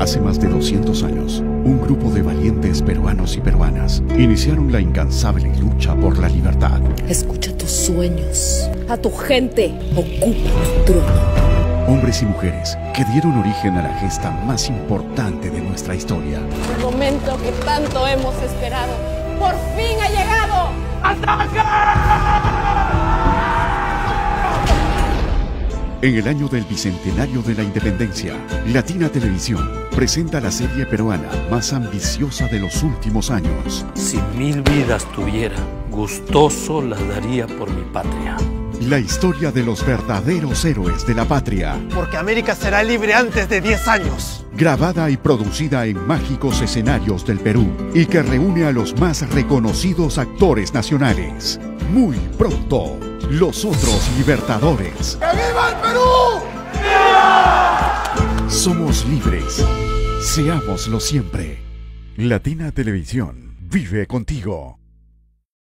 Hace más de 200 años, un grupo de valientes peruanos y peruanas iniciaron la incansable lucha por la libertad. Escucha tus sueños. A tu gente, ocupa tu trono. Hombres y mujeres que dieron origen a la gesta más importante de nuestra historia. El momento que tanto hemos esperado, ¡por fin ha llegado! ¡Ataca! En el año del bicentenario de la independencia, Latina Televisión presenta la serie peruana más ambiciosa de los últimos años. Si 1000 vidas tuviera, gustoso las daría por mi patria. La historia de los verdaderos héroes de la patria. Porque América será libre antes de 10 años. Grabada y producida en mágicos escenarios del Perú y que reúne a los más reconocidos actores nacionales. Muy pronto, Los Otros Libertadores. ¡Que viva el Perú! Somos libres. Seámoslo siempre. Latina Televisión vive contigo.